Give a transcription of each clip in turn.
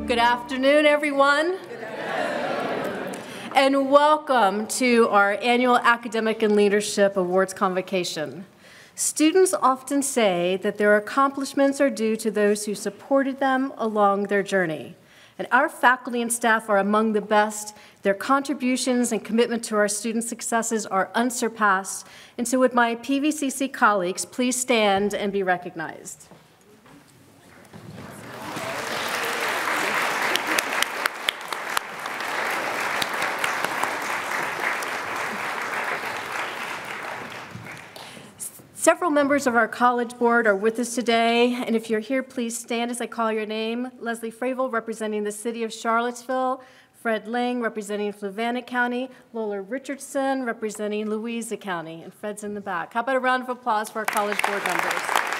Good afternoon, everyone. Good afternoon. And welcome to our annual Academic and Leadership Awards Convocation. Students often say that their accomplishments are due to those who supported them along their journey. And our faculty and staff are among the best. Their contributions and commitment to our students' successes are unsurpassed. And so would my PVCC colleagues please stand and be recognized. Several members of our college board are with us today, and if you're here, please stand as I call your name. Leslie Fravel, representing the city of Charlottesville, Fred Lang, representing Fluvanna County, Lola Richardson, representing Louisa County, and Fred's in the back. How about a round of applause for our college board members?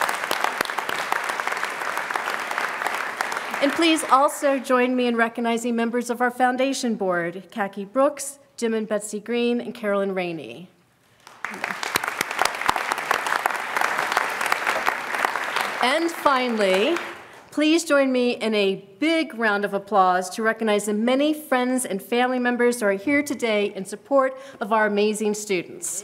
And please also join me in recognizing members of our foundation board, Khaki Brooks, Jim and Betsy Green, and Carolyn Rainey. And finally, please join me in a big round of applause to recognize the many friends and family members who are here today in support of our amazing students.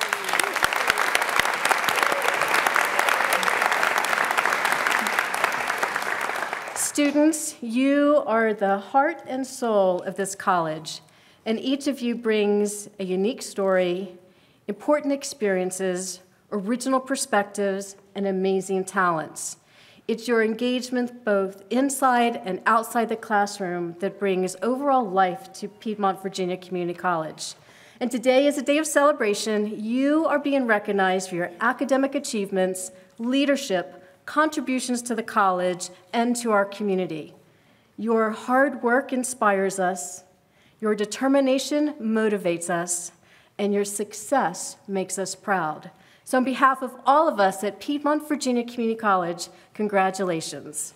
Students, you are the heart and soul of this college, and each of you brings a unique story, important experiences, original perspectives, and amazing talents. It's your engagement both inside and outside the classroom that brings overall life to Piedmont, Virginia Community College. And today is a day of celebration. You are being recognized for your academic achievements, leadership, contributions to the college, and to our community. Your hard work inspires us, your determination motivates us, and your success makes us proud. So on behalf of all of us at Piedmont, Virginia Community College, congratulations.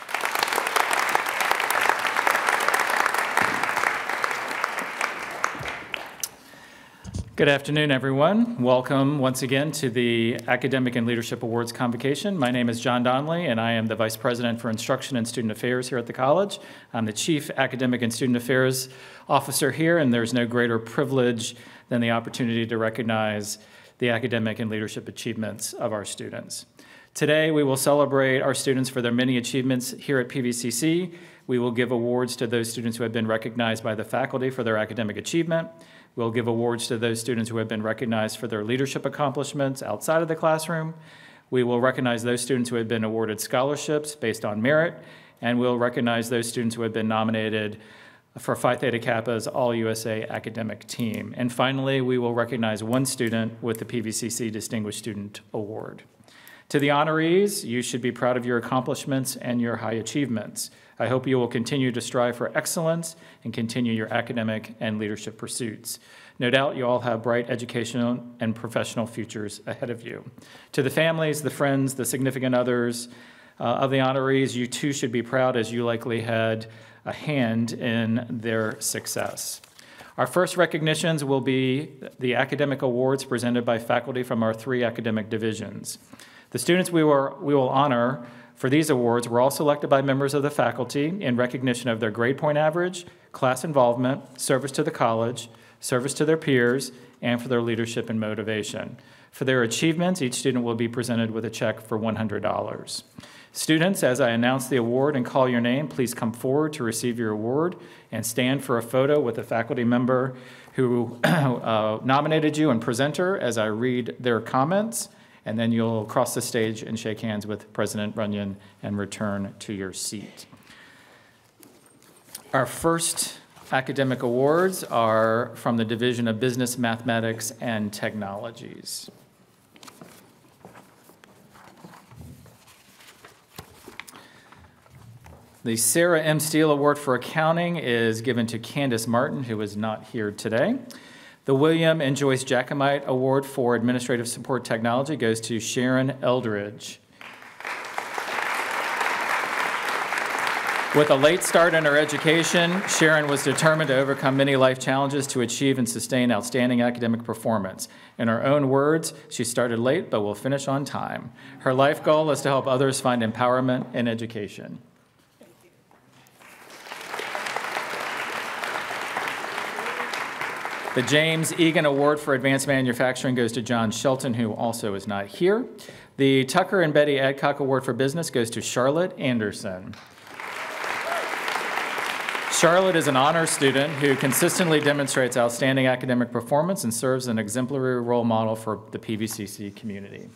Good afternoon, everyone. Welcome once again to the Academic and Leadership Awards Convocation. My name is John Donnelly, and I am the Vice President for Instruction and Student Affairs here at the college. I'm the Chief Academic and Student Affairs Officer here, and there's no greater privilege than the opportunity to recognize the academic and leadership achievements of our students. Today, we will celebrate our students for their many achievements here at PVCC. We will give awards to those students who have been recognized by the faculty for their academic achievement. We'll give awards to those students who have been recognized for their leadership accomplishments outside of the classroom. We will recognize those students who have been awarded scholarships based on merit, and we'll recognize those students who have been nominated for Phi Theta Kappa's All-USA Academic Team. And finally, we will recognize one student with the PVCC Distinguished Student Award. To the honorees, you should be proud of your accomplishments and your high achievements. I hope you will continue to strive for excellence and continue your academic and leadership pursuits. No doubt you all have bright educational and professional futures ahead of you. To the families, the friends, the significant others of the honorees, you too should be proud, as you likely had a hand in their success. Our first recognitions will be the academic awards presented by faculty from our 3 academic divisions. The students we will honor for these awards were all selected by members of the faculty in recognition of their grade point average, class involvement, service to the college, service to their peers, and for their leadership and motivation. For their achievements, each student will be presented with a check for $100. Students, as I announce the award and call your name, please come forward to receive your award and stand for a photo with the faculty member who nominated you and presenter as I read their comments, and then you'll cross the stage and shake hands with President Runyon and return to your seat. Our first academic awards are from the Division of Business, Mathematics, and Technologies. The Sarah M. Steele Award for Accounting is given to Candace Martin, who is not here today. The William and Joyce Jacomite Award for Administrative Support Technology goes to Sharon Eldridge. With a late start in her education, Sharon was determined to overcome many life challenges to achieve and sustain outstanding academic performance. In her own words, she started late but will finish on time. Her life goal is to help others find empowerment in education. The James Egan Award for Advanced Manufacturing goes to John Shelton, who also is not here. The Tucker and Betty Adcock Award for Business goes to Charlotte Anderson. Charlotte is an honor student who consistently demonstrates outstanding academic performance and serves as an exemplary role model for the PVCC community.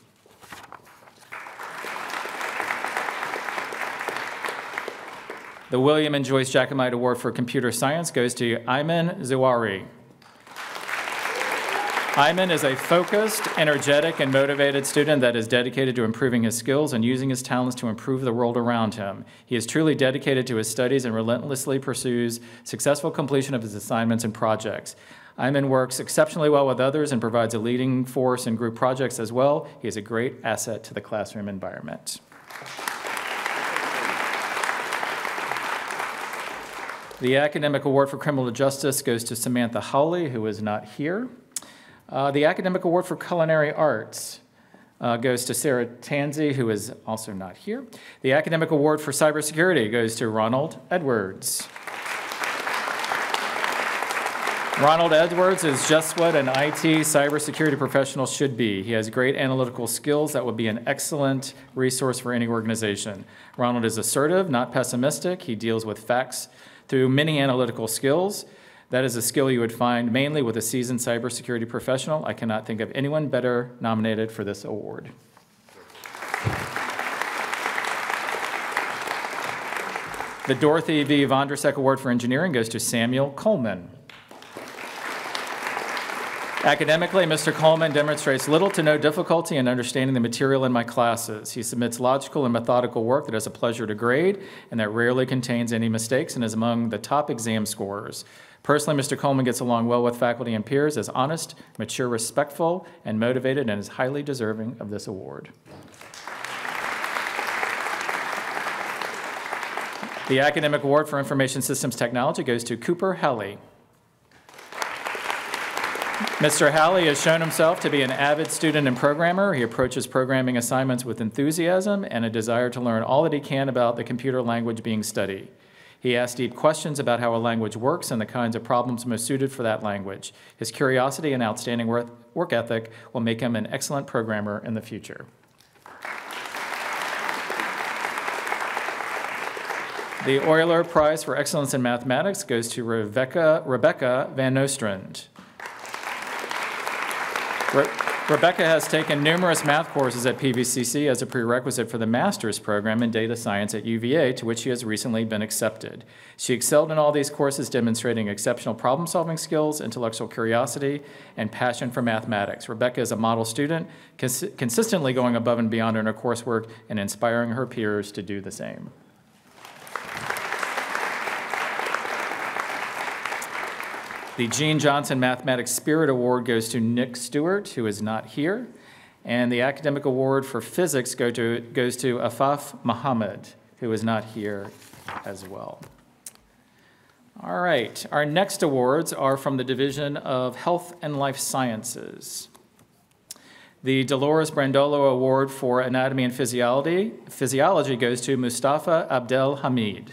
The William and Joyce Jacomite Award for Computer Science goes to Ayman Zawari. Ayman is a focused, energetic, and motivated student that is dedicated to improving his skills and using his talents to improve the world around him. He is truly dedicated to his studies and relentlessly pursues successful completion of his assignments and projects. Ayman works exceptionally well with others and provides a leading force in group projects as well. He is a great asset to the classroom environment. The Academic Award for Criminal Justice goes to Samantha Hawley, who is not here. The Academic Award for Culinary Arts goes to Sarah Tansey, who is also not here. The Academic Award for Cybersecurity goes to Ronald Edwards. Ronald Edwards is just what an IT cybersecurity professional should be. He has great analytical skills that would be an excellent resource for any organization. Ronald is assertive, not pessimistic. He deals with facts through many analytical skills. That is a skill you would find mainly with a seasoned cybersecurity professional. I cannot think of anyone better nominated for this award. The Dorothy V. Vondrasek Award for Engineering goes to Samuel Coleman. Academically, Mr. Coleman demonstrates little to no difficulty in understanding the material in my classes. He submits logical and methodical work that is a pleasure to grade and that rarely contains any mistakes and is among the top exam scorers. Personally, Mr. Coleman gets along well with faculty and peers, is honest, mature, respectful, and motivated, and is highly deserving of this award. The Academic Award for Information Systems Technology goes to Cooper Halley. Mr. Halley has shown himself to be an avid student and programmer. He approaches programming assignments with enthusiasm and a desire to learn all that he can about the computer language being studied. He asks deep questions about how a language works and the kinds of problems most suited for that language. His curiosity and outstanding work ethic will make him an excellent programmer in the future. The Euler Prize for Excellence in Mathematics goes to Rebecca Van Nostrand. Rebecca has taken numerous math courses at PVCC as a prerequisite for the master's program in data science at UVA, to which she has recently been accepted. She excelled in all these courses, demonstrating exceptional problem-solving skills, intellectual curiosity, and passion for mathematics. Rebecca is a model student, consistently going above and beyond in her coursework and inspiring her peers to do the same. The Gene Johnson Mathematics Spirit Award goes to Nick Stewart, who is not here. And the Academic Award for Physics goes to Afaf Muhammad, who is not here as well. All right, our next awards are from the Division of Health and Life Sciences. The Dolores Brandolo Award for Anatomy and Physiology goes to Mustafa Abdel Hamid.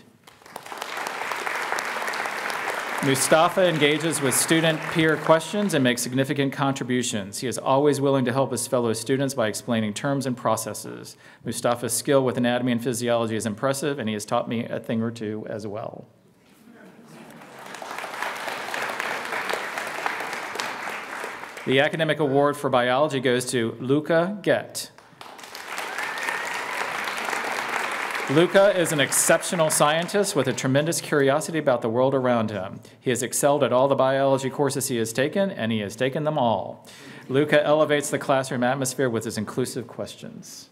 Mustafa engages with student peer questions and makes significant contributions. He is always willing to help his fellow students by explaining terms and processes. Mustafa's skill with anatomy and physiology is impressive, and he has taught me a thing or two as well. The Academic Award for Biology goes to Luca Gett. Luca is an exceptional scientist with a tremendous curiosity about the world around him. He has excelled at all the biology courses he has taken, and he has taken them all. Luca elevates the classroom atmosphere with his inclusive questions.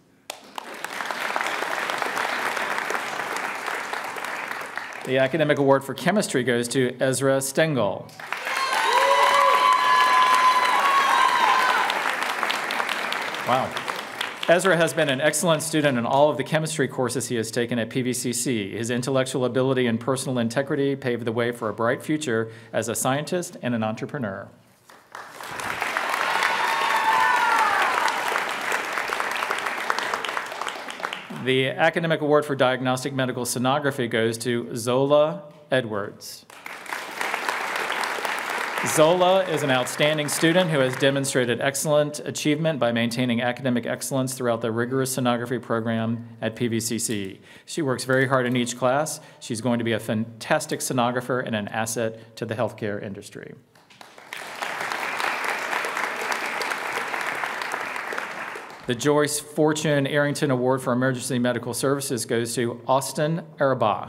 The Academic Award for Chemistry goes to Ezra Stengel. Wow. Ezra has been an excellent student in all of the chemistry courses he has taken at PVCC. His intellectual ability and personal integrity paved the way for a bright future as a scientist and an entrepreneur. The Academic Award for Diagnostic Medical Sonography goes to Zola Edwards. Zola is an outstanding student who has demonstrated excellent achievement by maintaining academic excellence throughout the rigorous sonography program at PVCC. She works very hard in each class. She's going to be a fantastic sonographer and an asset to the healthcare industry. The Joyce Fortune Arrington Award for Emergency Medical Services goes to Austin Arbaugh.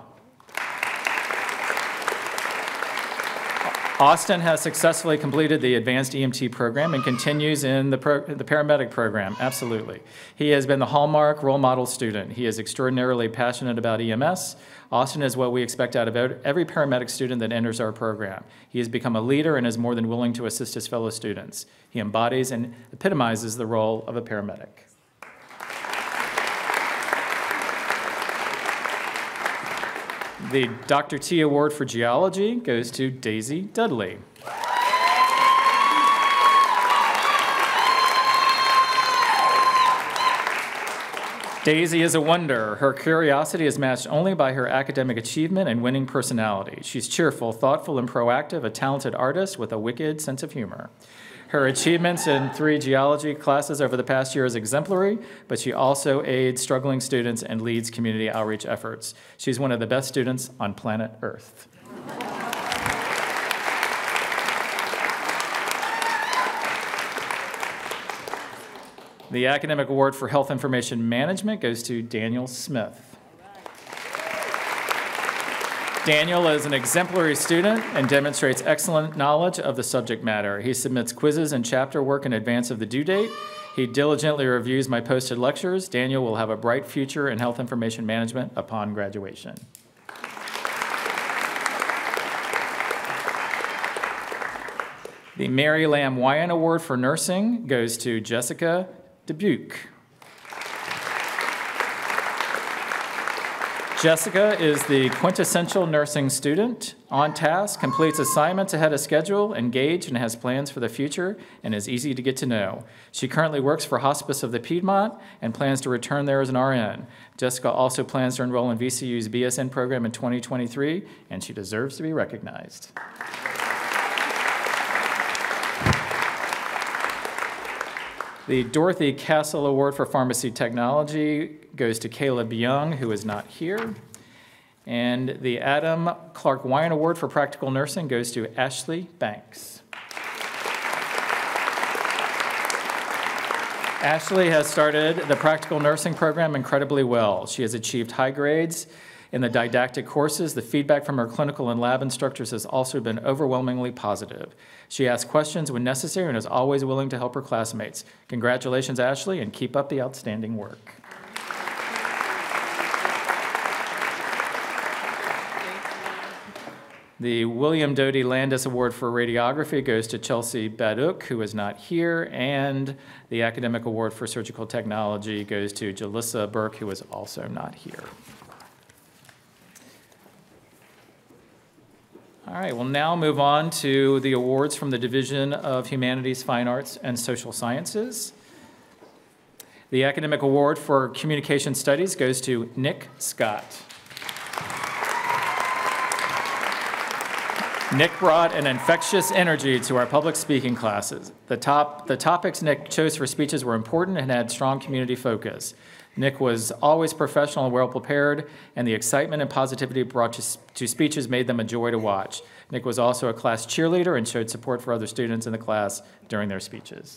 Austin has successfully completed the advanced EMT program and continues in the paramedic program, absolutely. He has been the hallmark role model student. He is extraordinarily passionate about EMS. Austin is what we expect out of every paramedic student that enters our program. He has become a leader and is more than willing to assist his fellow students. He embodies and epitomizes the role of a paramedic. The Dr. T Award for Geology goes to Daisy Dudley. Daisy is a wonder. Her curiosity is matched only by her academic achievement and winning personality. She's cheerful, thoughtful, and proactive, a talented artist with a wicked sense of humor. Her achievements in 3 geology classes over the past year is exemplary, but she also aids struggling students and leads community outreach efforts. She's one of the best students on planet Earth. The Academic Award for Health Information Management goes to Daniel Smith. Daniel is an exemplary student and demonstrates excellent knowledge of the subject matter. He submits quizzes and chapter work in advance of the due date. He diligently reviews my posted lectures. Daniel will have a bright future in health information management upon graduation. The Mary Lamb Wyan Award for Nursing goes to Jessica Dubuque. Jessica is the quintessential nursing student, on task, completes assignments ahead of schedule, engaged and has plans for the future, and is easy to get to know. She currently works for Hospice of the Piedmont and plans to return there as an RN. Jessica also plans to enroll in VCU's BSN program in 2023, and she deserves to be recognized. The Dorothy Castle Award for Pharmacy Technology goes to Caleb Young, who is not here. And the Adam Clark Wyan Award for Practical Nursing goes to Ashley Banks. Ashley has started the practical nursing program incredibly well. She has achieved high grades in the didactic courses. The feedback from her clinical and lab instructors has also been overwhelmingly positive. She asks questions when necessary and is always willing to help her classmates. Congratulations, Ashley, and keep up the outstanding work. The William Doty Landis Award for Radiography goes to Chelsea Baduk, who is not here, and the Academic Award for Surgical Technology goes to Jalissa Burke, who is also not here. All right, we'll now move on to the awards from the Division of Humanities, Fine Arts, and Social Sciences. The Academic Award for Communication Studies goes to Nick Scott. Nick brought an infectious energy to our public speaking classes. The topics Nick chose for speeches were important and had strong community focus. Nick was always professional and well-prepared, and the excitement and positivity brought to speeches made them a joy to watch. Nick was also a class cheerleader and showed support for other students in the class during their speeches.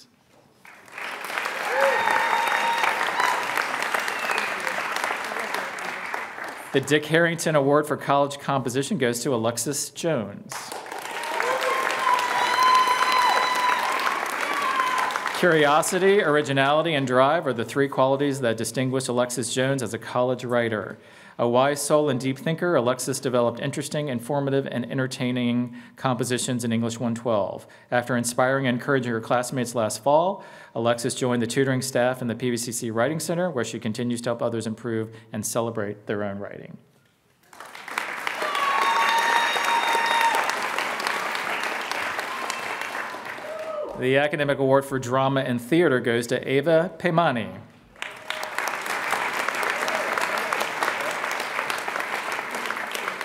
The Dick Harrington Award for College Composition goes to Alexis Jones. Curiosity, originality, and drive are the 3 qualities that distinguish Alexis Jones as a college writer. A wise soul and deep thinker, Alexis developed interesting, informative, and entertaining compositions in English 112. After inspiring and encouraging her classmates last fall, Alexis joined the tutoring staff in the PVCC Writing Center, where she continues to help others improve and celebrate their own writing. The Academic Award for Drama and Theater goes to Ava Peimani.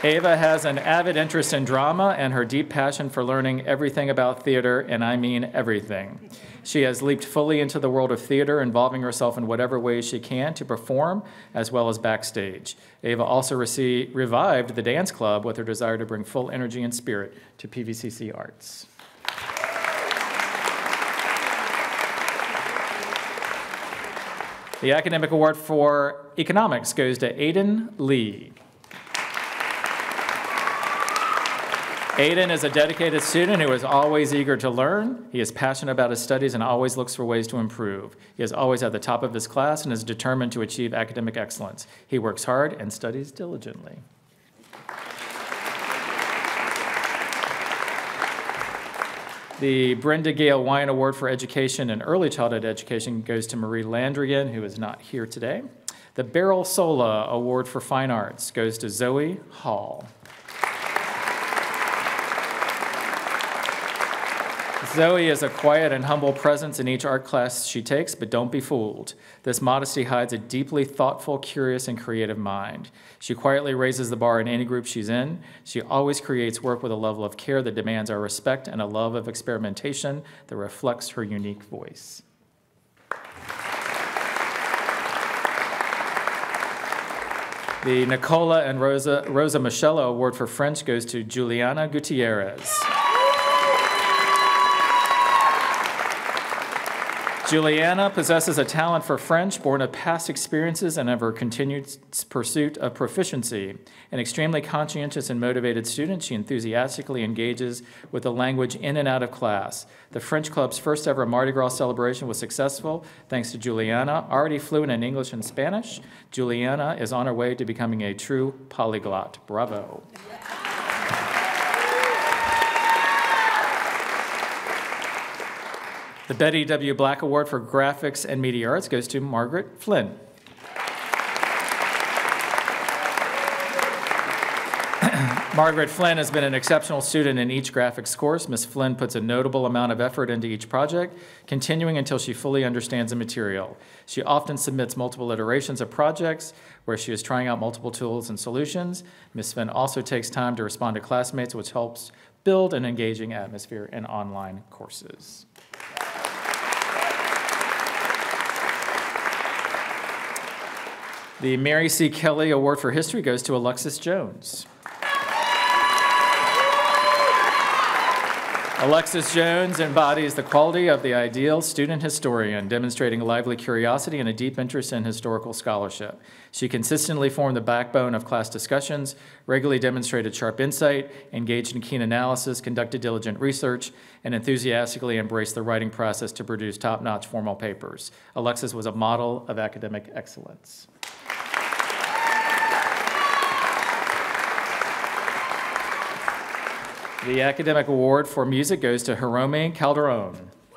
Ava has an avid interest in drama and her deep passion for learning everything about theater, and I mean everything. She has leaped fully into the world of theater, involving herself in whatever ways she can to perform, as well as backstage. Ava also revived the dance club with her desire to bring full energy and spirit to PVCC Arts. The Academic Award for Economics goes to Aiden Lee. Aiden is a dedicated student who is always eager to learn. He is passionate about his studies and always looks for ways to improve. He is always at the top of his class and is determined to achieve academic excellence. He works hard and studies diligently. The Brenda Gale Wine Award for Education and Early Childhood Education goes to Marie Landrigan, who is not here today. The Beryl Sola Award for Fine Arts goes to Zoe Hall. Zoe is a quiet and humble presence in each art class she takes, but don't be fooled. This modesty hides a deeply thoughtful, curious, and creative mind. She quietly raises the bar in any group she's in. She always creates work with a level of care that demands our respect and a love of experimentation that reflects her unique voice. The Nicola and Rosa Michello Award for French goes to Juliana Gutierrez. Juliana possesses a talent for French, born of past experiences and of her continued pursuit of proficiency. An extremely conscientious and motivated student, she enthusiastically engages with the language in and out of class. The French Club's first ever Mardi Gras celebration was successful thanks to Juliana. Already fluent in English and Spanish, Juliana is on her way to becoming a true polyglot. Bravo. The Betty W. Black Award for Graphics and Media Arts goes to Margaret Flynn. Margaret Flynn has been an exceptional student in each graphics course. Ms. Flynn puts a notable amount of effort into each project, continuing until she fully understands the material. She often submits multiple iterations of projects where she is trying out multiple tools and solutions. Ms. Flynn also takes time to respond to classmates, which helps build an engaging atmosphere in online courses. The Mary C. Kelly Award for History goes to Alexis Jones. Alexis Jones embodies the quality of the ideal student historian, demonstrating lively curiosity and a deep interest in historical scholarship. She consistently formed the backbone of class discussions, regularly demonstrated sharp insight, engaged in keen analysis, conducted diligent research, and enthusiastically embraced the writing process to produce top-notch formal papers. Alexis was a model of academic excellence. The Academic Award for Music goes to Jerome Calderon.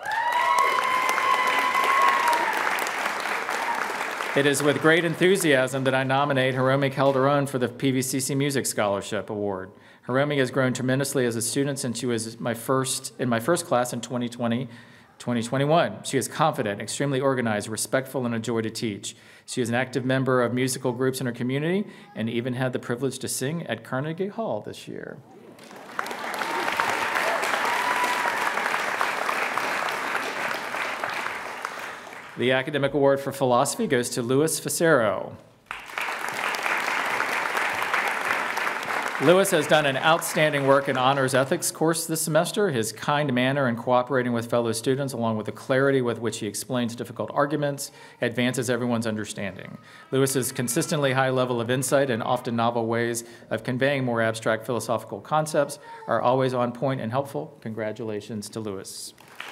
It is with great enthusiasm that I nominate Jerome Calderon for the PVCC Music Scholarship Award. Jerome has grown tremendously as a student since she was in my first class in 2021. She is confident, extremely organized, respectful, and a joy to teach. She is an active member of musical groups in her community and even had the privilege to sing at Carnegie Hall this year. The Academic Award for Philosophy goes to Louis Facero. Louis has done an outstanding work in honors ethics course this semester. His kind manner in cooperating with fellow students, along with the clarity with which he explains difficult arguments, advances everyone's understanding. Louis's consistently high level of insight and often novel ways of conveying more abstract philosophical concepts are always on point and helpful. Congratulations to Louis.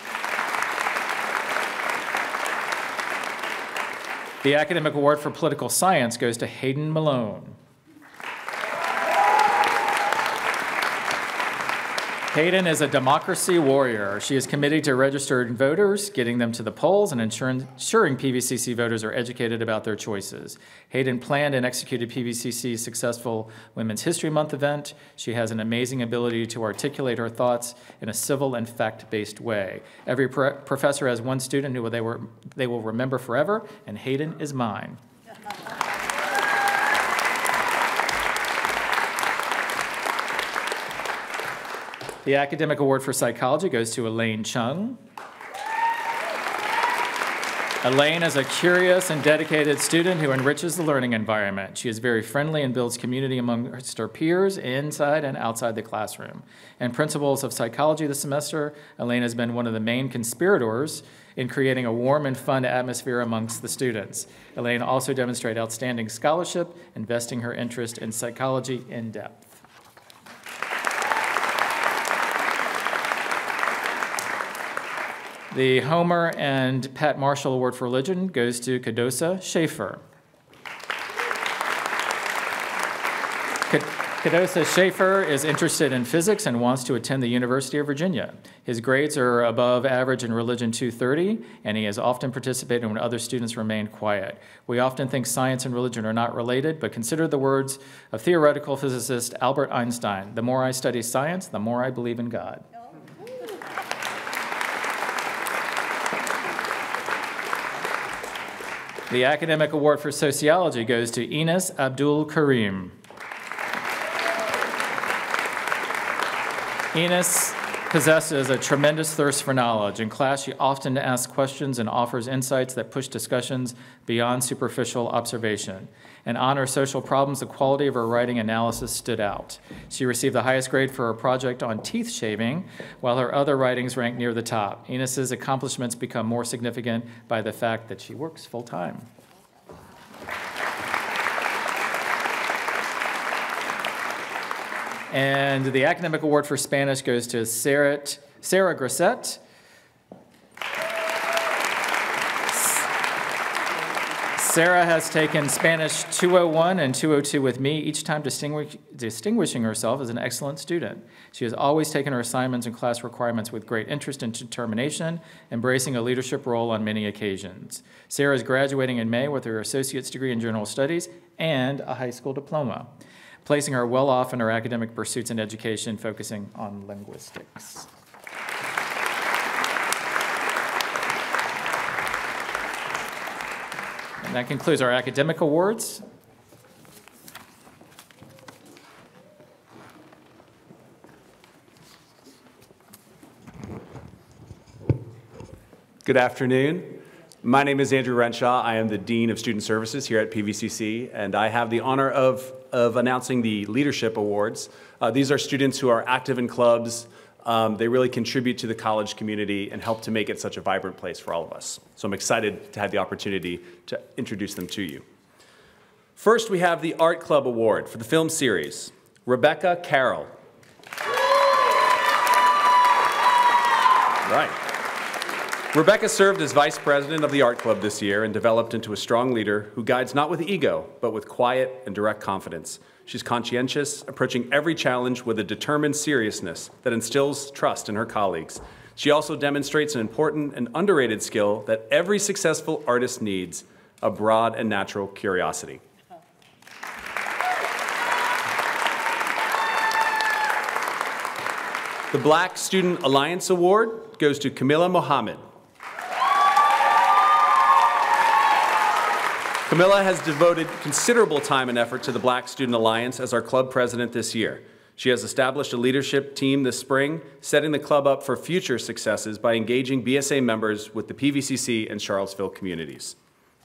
The Academic Award for Political Science goes to Hayden Malone. Hayden is a democracy warrior. She is committed to registered voters, getting them to the polls, and ensuring PVCC voters are educated about their choices. Hayden planned and executed PVCC's successful Women's History Month event. She has an amazing ability to articulate her thoughts in a civil and fact-based way. Every professor has one student who they will remember forever, and Hayden is mine. The Academic Award for Psychology goes to Elaine Chung. Elaine is a curious and dedicated student who enriches the learning environment. She is very friendly and builds community amongst her peers inside and outside the classroom. In Principles of Psychology this semester, Elaine has been one of the main conspirators in creating a warm and fun atmosphere amongst the students. Elaine also demonstrated outstanding scholarship, investing her interest in psychology in depth. The Homer and Pat Marshall Award for Religion goes to Kadosa Schaefer. Kadosa Schaefer is interested in physics and wants to attend the University of Virginia. His grades are above average in Religion 230, and he has often participated when other students remain quiet. We often think science and religion are not related, but consider the words of theoretical physicist Albert Einstein: "The more I study science, the more I believe in God." The Academic Award for Sociology goes to Enes Abdul Karim. Enes possesses a tremendous thirst for knowledge. In class, she often asks questions and offers insights that push discussions beyond superficial observation. And on her social problems, the quality of her writing analysis stood out. She received the highest grade for her project on teeth shaving, while her other writings ranked near the top. Enes's accomplishments become more significant by the fact that she works full-time. And the Academic Award for Spanish goes to Sarah Grissett. Sarah has taken Spanish 201 and 202 with me, each time distinguishing herself as an excellent student. She has always taken her assignments and class requirements with great interest and determination, embracing a leadership role on many occasions. Sarah is graduating in May with her associate's degree in general studies and a high school diploma, placing her well off in her academic pursuits and education, focusing on linguistics. And that concludes our academic awards. Good afternoon. My name is Andrew Renshaw. I am the Dean of Student Services here at PVCC, and I have the honor of announcing the Leadership Awards. These are students who are active in clubs. They really contribute to the college community and help to make it such a vibrant place for all of us. So I'm excited to have the opportunity to introduce them to you. First, we have the Art Club Award for the film series, Rebecca Carroll. Right. Rebecca served as vice president of the Art Club this year and developed into a strong leader who guides not with ego, but with quiet and direct confidence. She's conscientious, approaching every challenge with a determined seriousness that instills trust in her colleagues. She also demonstrates an important and underrated skill that every successful artist needs: a broad and natural curiosity. The Black Student Alliance Award goes to Camilla Mohammed. Camilla has devoted considerable time and effort to the Black Student Alliance as our club president this year. She has established a leadership team this spring, setting the club up for future successes by engaging BSA members with the PVCC and Charlottesville communities.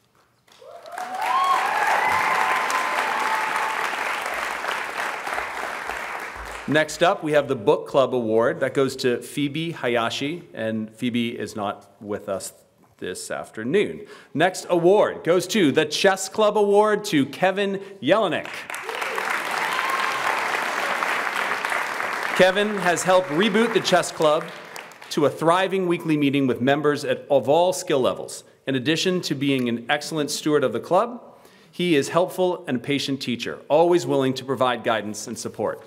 Next up, we have the Book Club Award. That goes to Phoebe Hayashi, and Phoebe is not with us this afternoon. Next award goes to the Chess Club Award to Kevin Jelinek. Kevin has helped reboot the Chess Club to a thriving weekly meeting with members of all skill levels. In addition to being an excellent steward of the club, he is helpful and a patient teacher, always willing to provide guidance and support.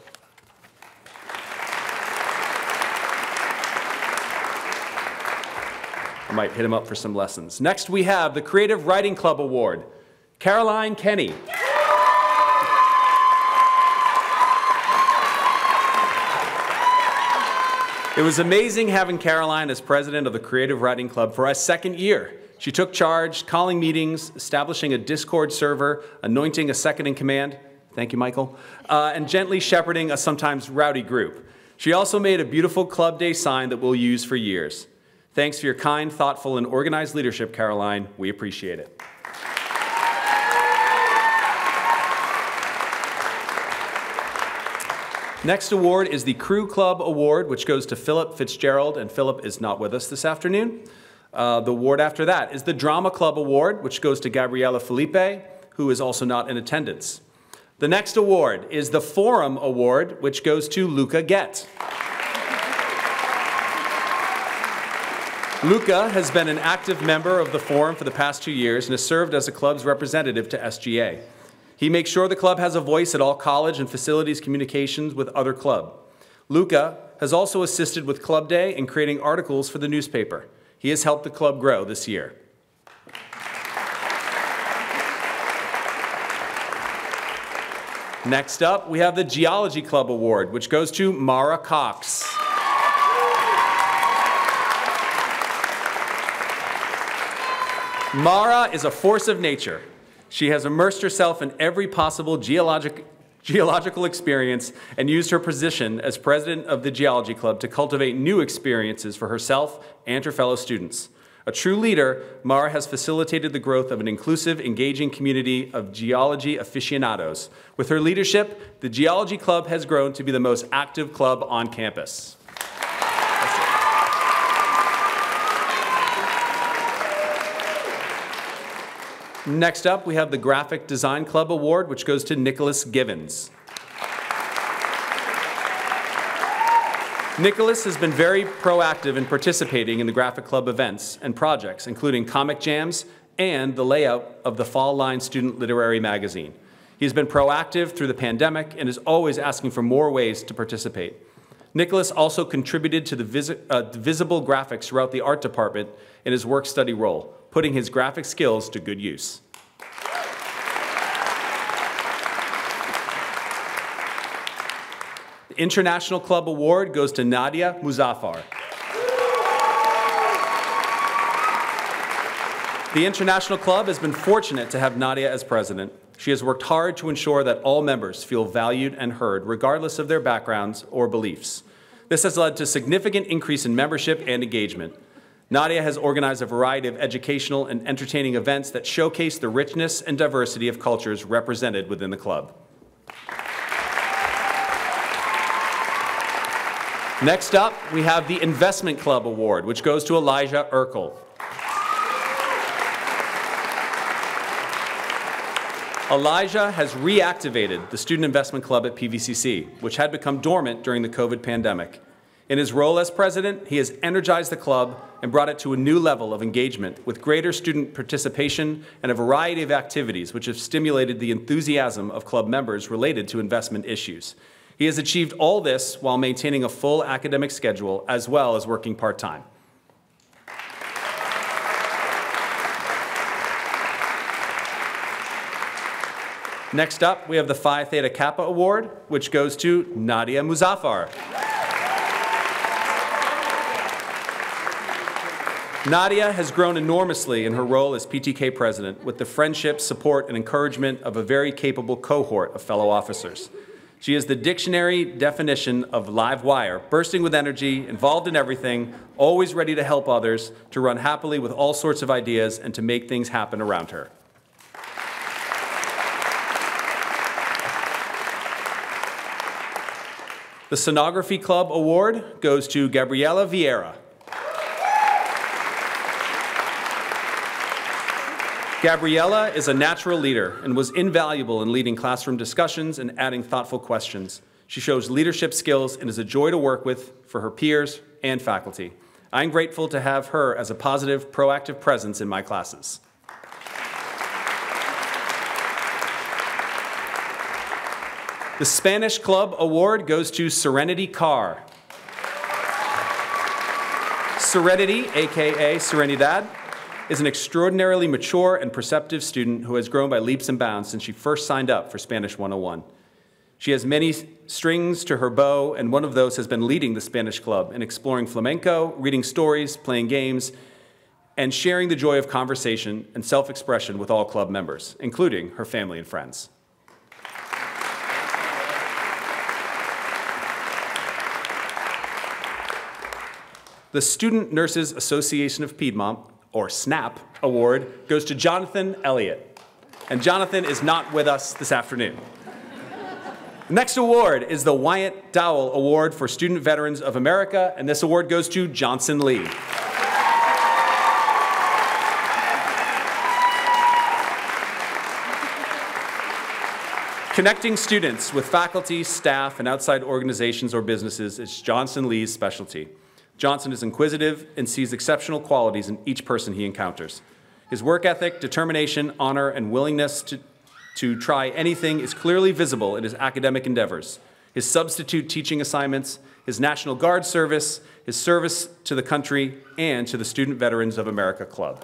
I might hit him up for some lessons. Next, we have the Creative Writing Club Award, Caroline Kenny. It was amazing having Caroline as president of the Creative Writing Club for our second year. She took charge, calling meetings, establishing a Discord server, anointing a second in command, thank you, Michael, and gently shepherding a sometimes rowdy group. She also made a beautiful Club Day sign that we'll use for years. Thanks for your kind, thoughtful, and organized leadership, Caroline. We appreciate it. Next award is the Crew Club Award, which goes to Philip Fitzgerald, and Philip is not with us this afternoon. The award after that is the Drama Club Award, which goes to Gabriella Felipe, who is also not in attendance. The next award is the Forum Award, which goes to Luca Gett. Luca has been an active member of the Forum for the past 2 years and has served as the club's representative to SGA. He makes sure the club has a voice at all college and facilities communications with other club. Luca has also assisted with Club Day and creating articles for the newspaper. He has helped the club grow this year. Next up, we have the Geology Club Award, which goes to Mara Cox. Mara is a force of nature. She has immersed herself in every possible geological experience and used her position as president of the Geology Club to cultivate new experiences for herself and her fellow students. A true leader, Mara has facilitated the growth of an inclusive, engaging community of geology aficionados. With her leadership, the Geology Club has grown to be the most active club on campus. Next up, we have the Graphic Design Club Award, which goes to Nicholas Givens. Nicholas has been very proactive in participating in the Graphic Club events and projects, including comic jams and the layout of the Fall Line Student Literary Magazine. He's been proactive through the pandemic and is always asking for more ways to participate. Nicholas also contributed to the visible graphics throughout the art department in his work-study role, putting his graphic skills to good use. The International Club Award goes to Nadia Muzaffar. The International Club has been fortunate to have Nadia as president. She has worked hard to ensure that all members feel valued and heard, regardless of their backgrounds or beliefs. This has led to a significant increase in membership and engagement. Nadia has organized a variety of educational and entertaining events that showcase the richness and diversity of cultures represented within the club. Next up, we have the Investment Club Award, which goes to Elijah Earl. Elijah has reactivated the Student Investment Club at PVCC, which had become dormant during the COVID pandemic. In his role as president, he has energized the club and brought it to a new level of engagement with greater student participation and a variety of activities which have stimulated the enthusiasm of club members related to investment issues. He has achieved all this while maintaining a full academic schedule as well as working part-time. Next up, we have the Phi Theta Kappa Award, which goes to Nadia Muzaffar. Nadia has grown enormously in her role as PTK president with the friendship, support, and encouragement of a very capable cohort of fellow officers. She is the dictionary definition of live wire, bursting with energy, involved in everything, always ready to help others, to run happily with all sorts of ideas, and to make things happen around her. The Sonography Club Award goes to Gabriela Vieira. Gabriela is a natural leader and was invaluable in leading classroom discussions and adding thoughtful questions. She shows leadership skills and is a joy to work with for her peers and faculty. I'm grateful to have her as a positive, proactive presence in my classes. The Spanish Club Award goes to Serenity Carr. Serenity, aka Serenidad, is an extraordinarily mature and perceptive student who has grown by leaps and bounds since she first signed up for Spanish 101. She has many strings to her bow, and one of those has been leading the Spanish Club in exploring flamenco, reading stories, playing games, and sharing the joy of conversation and self-expression with all club members, including her family and friends. The Student Nurses Association of Piedmont, or SNAP, award goes to Jonathan Elliott. And Jonathan is not with us this afternoon. The next award is the Wyatt Dowell Award for Student Veterans of America, and this award goes to Johnson Lee. Connecting students with faculty, staff, and outside organizations or businesses is Johnson Lee's specialty. Johnson is inquisitive and sees exceptional qualities in each person he encounters. His work ethic, determination, honor, and willingness to try anything is clearly visible in his academic endeavors, his substitute teaching assignments, his National Guard service, his service to the country, and to the Student Veterans of America Club.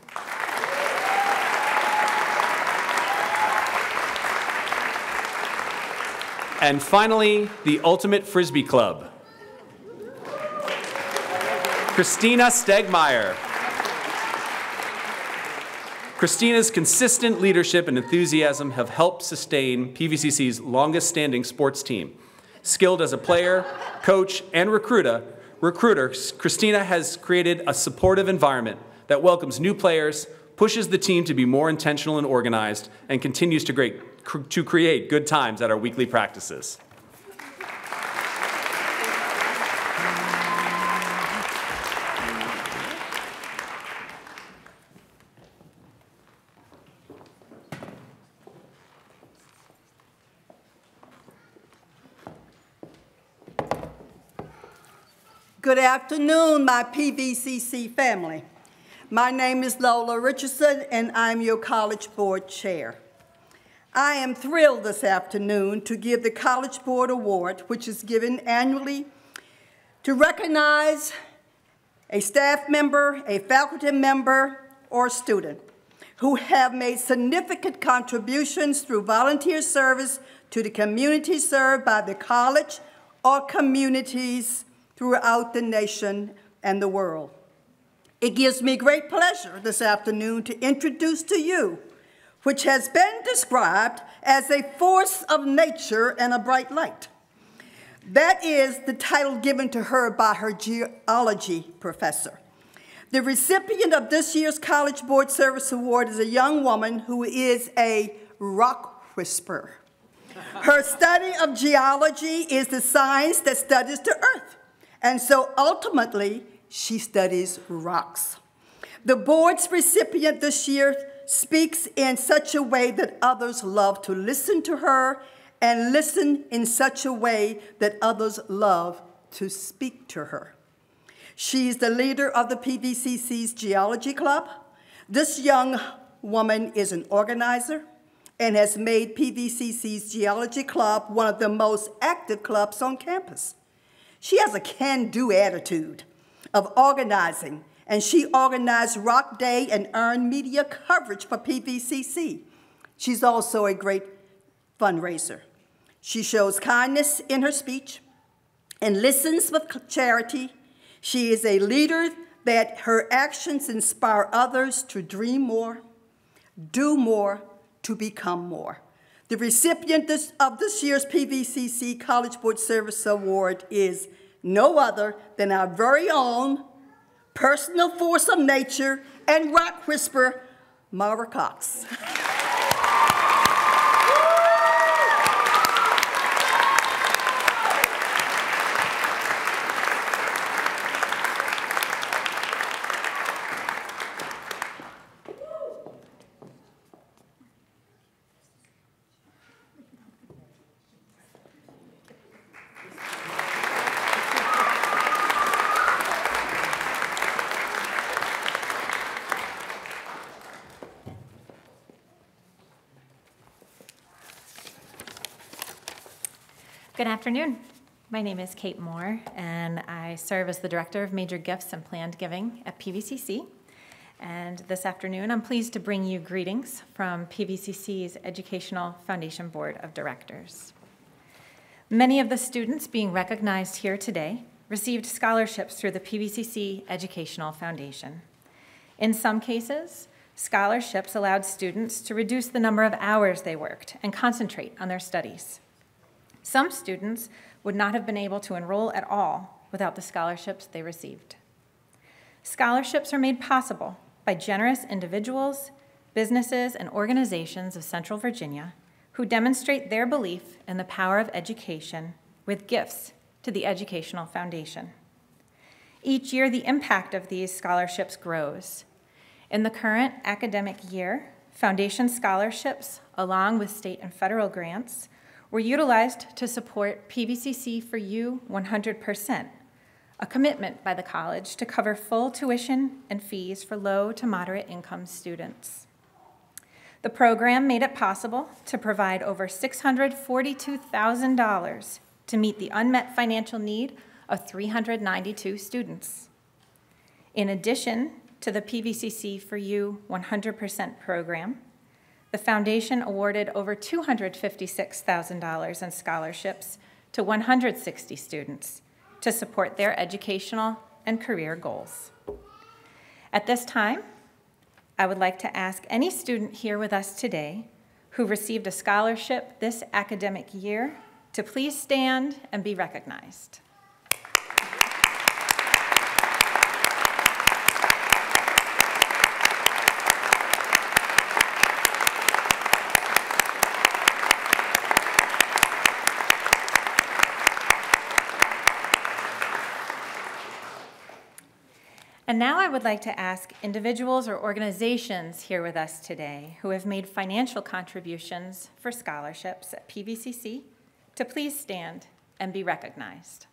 And finally, the Ultimate Frisbee Club. Christina Stegmeyer. Christina's consistent leadership and enthusiasm have helped sustain PVCC's longest-standing sports team. Skilled as a player, coach, and recruiter, Christina has created a supportive environment that welcomes new players, pushes the team to be more intentional and organized, and continues to create good times at our weekly practices. Good afternoon, my PVCC family. My name is Lola Richardson, and I'm your College Board Chair. I am thrilled this afternoon to give the College Board Award, which is given annually to recognize a staff member, a faculty member, or student who have made significant contributions through volunteer service to the community served by the college or communities throughout the nation and the world. It gives me great pleasure this afternoon to introduce to you, which has been described as a force of nature and a bright light. That is the title given to her by her geology professor. The recipient of this year's College Board Service Award is a young woman who is a rock whisperer. Her study of geology is the science that studies the earth. And so ultimately, she studies rocks. The board's recipient this year speaks in such a way that others love to listen to her and listen in such a way that others love to speak to her. She's the leader of the PVCC's Geology Club. This young woman is an organizer and has made PVCC's Geology Club one of the most active clubs on campus. She has a can-do attitude of organizing, and she organized Rock Day and earned media coverage for PVCC. She's also a great fundraiser. She shows kindness in her speech and listens with charity. She is a leader that her actions inspire others to dream more, do more, to become more. The recipient of this year's PVCC College Board Service Award is no other than our very own personal force of nature and rock whisperer, Mara Cox. Good afternoon. My name is Kate Moore, and I serve as the Director of Major Gifts and Planned Giving at PVCC. And this afternoon, I'm pleased to bring you greetings from PVCC's Educational Foundation Board of Directors. Many of the students being recognized here today received scholarships through the PVCC Educational Foundation. In some cases, scholarships allowed students to reduce the number of hours they worked and concentrate on their studies. Some students would not have been able to enroll at all without the scholarships they received. Scholarships are made possible by generous individuals, businesses, and organizations of Central Virginia who demonstrate their belief in the power of education with gifts to the Educational Foundation. Each year, the impact of these scholarships grows. In the current academic year, Foundation scholarships, along with state and federal grants, were utilized to support PVCC for You 100%, a commitment by the college to cover full tuition and fees for low to moderate income students. The program made it possible to provide over $642,000 to meet the unmet financial need of 392 students. In addition to the PVCC for You 100% program, the foundation awarded over $256,000 in scholarships to 160 students to support their educational and career goals. At this time, I would like to ask any student here with us today who received a scholarship this academic year to please stand and be recognized. And now I would like to ask individuals or organizations here with us today who have made financial contributions for scholarships at PVCC to please stand and be recognized.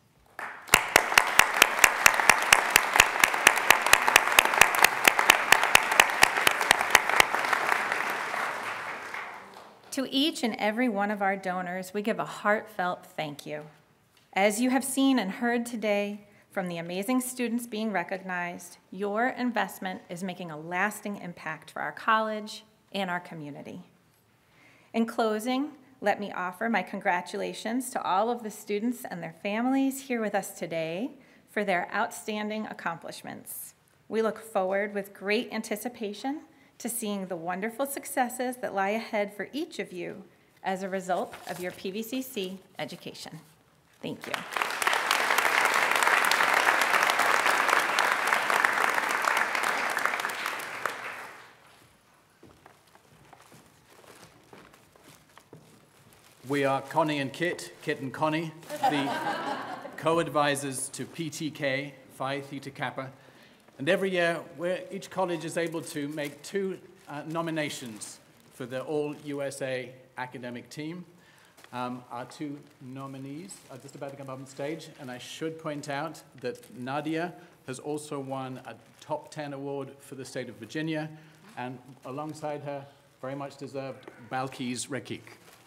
To each and every one of our donors, we give a heartfelt thank you. As you have seen and heard today, from the amazing students being recognized, your investment is making a lasting impact for our college and our community. In closing, let me offer my congratulations to all of the students and their families here with us today for their outstanding accomplishments. We look forward with great anticipation to seeing the wonderful successes that lie ahead for each of you as a result of your PVCC education. Thank you. We are Connie and Kit and Connie, the co-advisors to PTK, Phi Theta Kappa. And every year, each college is able to make two nominations for the All-USA academic team. Our two nominees are just about to come up on stage, and I should point out that Nadia has also won a top 10 award for the state of Virginia, and alongside her, very much deserved, Balkis Rekik.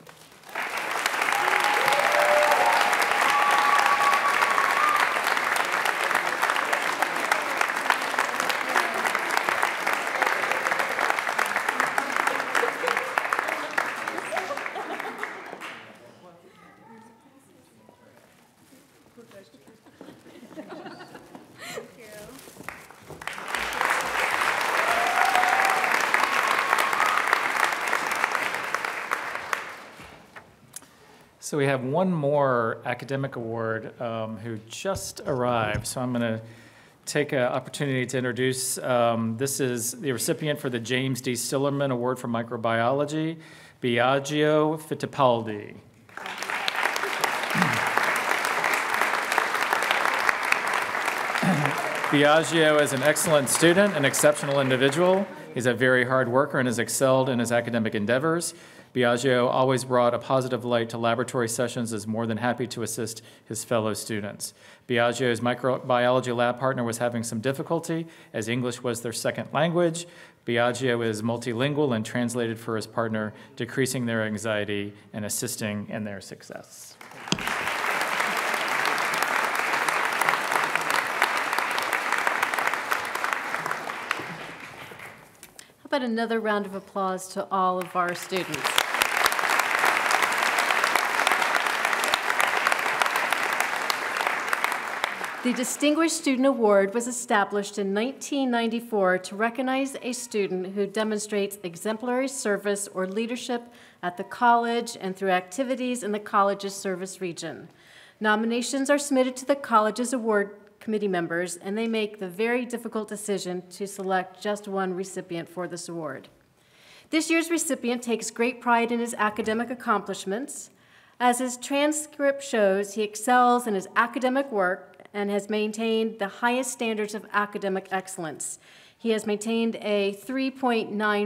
So we have one more academic award who just arrived. So I'm going to take an opportunity to introduce, this is the recipient for the James D. Sillerman Award for Microbiology, Biagio Fittipaldi. Biagio is an excellent student, an exceptional individual. He's a very hard worker and has excelled in his academic endeavors. Biagio always brought a positive light to laboratory sessions, is more than happy to assist his fellow students. Biagio's microbiology lab partner was having some difficulty, as English was their second language. Biagio is multilingual and translated for his partner, decreasing their anxiety and assisting in their success. How about another round of applause to all of our students? The Distinguished Student Award was established in 1994 to recognize a student who demonstrates exemplary service or leadership at the college and through activities in the college's service region. Nominations are submitted to the college's award committee members, and they make the very difficult decision to select just one recipient for this award. This year's recipient takes great pride in his academic accomplishments. As his transcript shows, he excels in his academic work and has maintained the highest standards of academic excellence. He has maintained a 3.95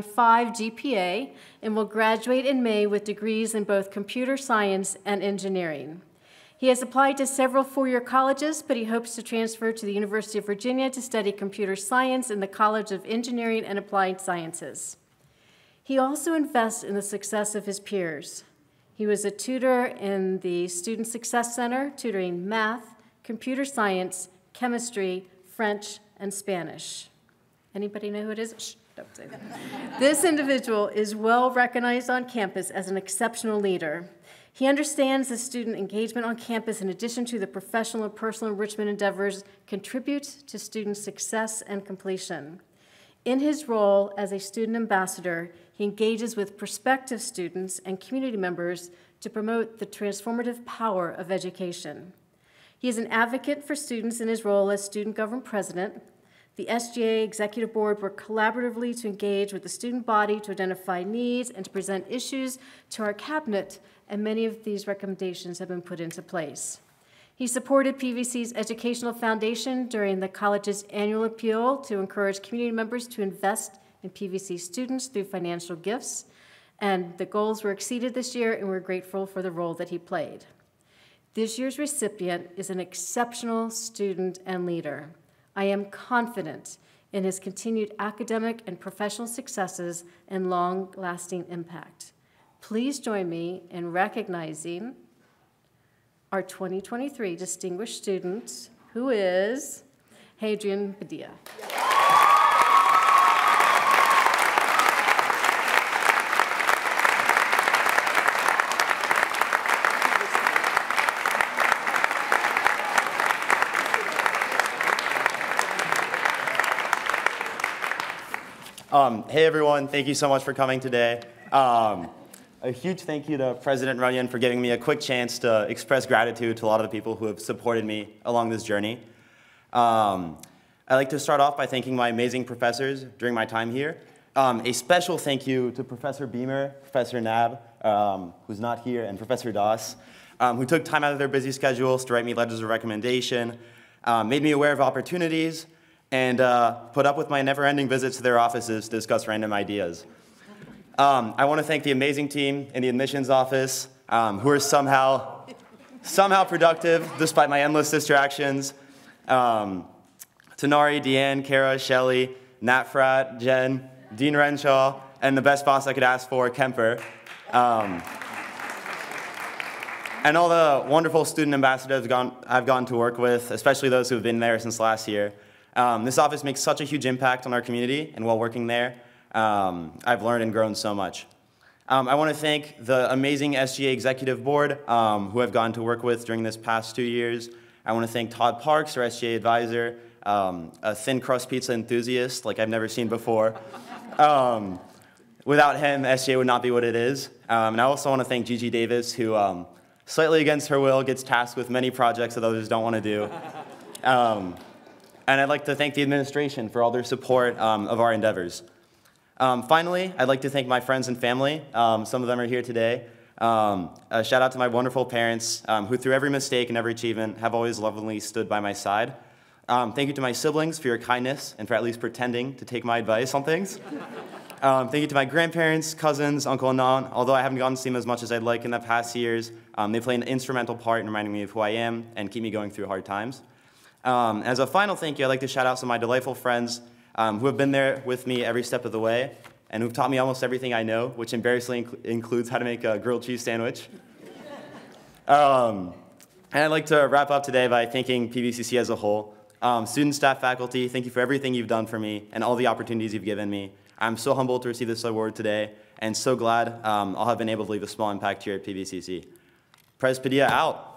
GPA and will graduate in May with degrees in both computer science and engineering. He has applied to several four-year colleges, but he hopes to transfer to the University of Virginia to study computer science in the College of Engineering and Applied Sciences. He also invests in the success of his peers. He was a tutor in the Student Success Center, tutoring math, computer science, chemistry, French, and Spanish. Anybody know who it is? Shh, don't say that. This individual is well recognized on campus as an exceptional leader. He understands that student engagement on campus, in addition to the professional and personal enrichment endeavors, contributes to student success and completion. In his role as a student ambassador, he engages with prospective students and community members to promote the transformative power of education. He is an advocate for students in his role as student government president. The SGA Executive Board worked collaboratively to engage with the student body to identify needs and to present issues to our cabinet, and many of these recommendations have been put into place. He supported PVC's Educational Foundation during the college's annual appeal to encourage community members to invest in PVC students through financial gifts, and the goals were exceeded this year, and we're grateful for the role that he played. This year's recipient is an exceptional student and leader. I am confident in his continued academic and professional successes and long-lasting impact. Please join me in recognizing our 2023 distinguished student, who is Hadrian Padilla. Hey everyone, thank you so much for coming today. A huge thank you to President Runyon for giving me a quick chance to express gratitude to a lot of the people who have supported me along this journey. I'd like to start off by thanking my amazing professors during my time here. A special thank you to Professor Beamer, Professor Nab, who's not here, and Professor Doss, who took time out of their busy schedules to write me letters of recommendation, made me aware of opportunities, and put up with my never-ending visits to their offices to discuss random ideas. I want to thank the amazing team in the admissions office who are somehow productive despite my endless distractions. Tanari, Deanne, Kara, Shelley, Nat Fratt, Jen, Dean Renshaw, and the best boss I could ask for, Kemper. And all the wonderful student ambassadors I've gotten to work with, especially those who have been there since last year. This office makes such a huge impact on our community, and while working there, I've learned and grown so much. I want to thank the amazing SGA Executive Board who I've gotten to work with during this past 2 years. I want to thank Todd Parks, our SGA advisor, a thin crust pizza enthusiast like I've never seen before. Without him, SGA would not be what it is. And I also want to thank Gigi Davis, who, slightly against her will, gets tasked with many projects that others don't want to do. And I'd like to thank the administration for all their support of our endeavors. Finally, I'd like to thank my friends and family. Some of them are here today. A shout out to my wonderful parents who, through every mistake and every achievement, have always lovingly stood by my side. Thank you to my siblings for your kindness and for at least pretending to take my advice on things. Thank you to my grandparents, cousins, uncle and aunt. Although I haven't gotten to see them as much as I'd like in the past years, they play an instrumental part in reminding me of who I am and keep me going through hard times. As a final thank you, I'd like to shout out some of my delightful friends who have been there with me every step of the way and who've taught me almost everything I know, which embarrassingly includes how to make a grilled cheese sandwich. And I'd like to wrap up today by thanking PVCC as a whole. Student, staff, faculty, thank you for everything you've done for me and all the opportunities you've given me. I'm so humbled to receive this award today and so glad I'll have been able to leave a small impact here at PVCC. Pres Padilla out.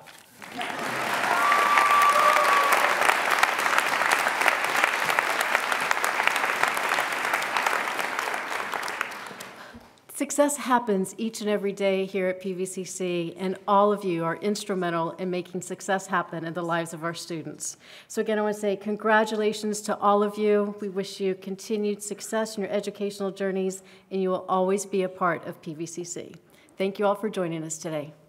Success happens each and every day here at PVCC, and all of you are instrumental in making success happen in the lives of our students. So again, I want to say congratulations to all of you. We wish you continued success in your educational journeys, and you will always be a part of PVCC. Thank you all for joining us today.